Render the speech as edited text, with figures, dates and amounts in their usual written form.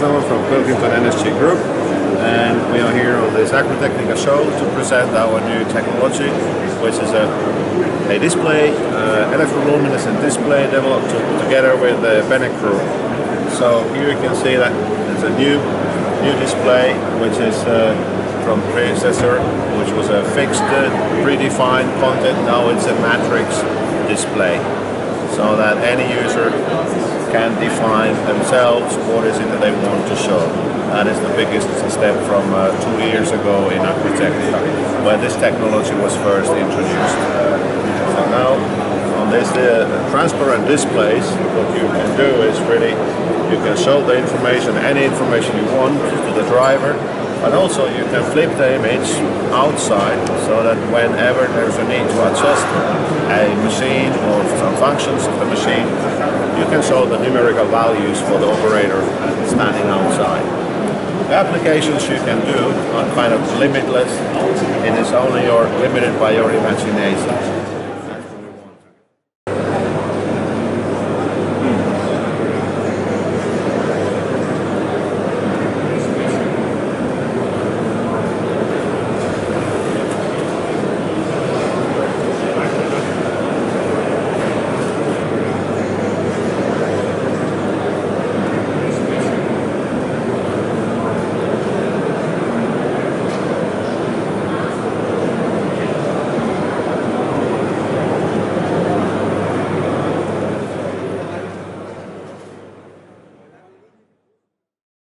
Artama from Pilkington NSG Group, and we are here on this Agritechnica show to present our new technology, which is a display, electroluminescent display developed together with the Lumineq Group. So here you can see that there's a new display, which is from predecessor, which was a fixed, predefined content. Now it's a matrix display, so that any user can define themselves what is it that they want to show. That is the biggest step from 2 years ago in Agritechnica, where this technology was first introduced. So now on this transparent displays, what you can do is really, you can show the information, any information you want to the driver, but also you can flip the image outside so that whenever there's a need to adjust a machine or some functions of the machine, you can show the numerical values for the operator standing outside. The applications you can do are kind of limitless. It is only limited by your imagination.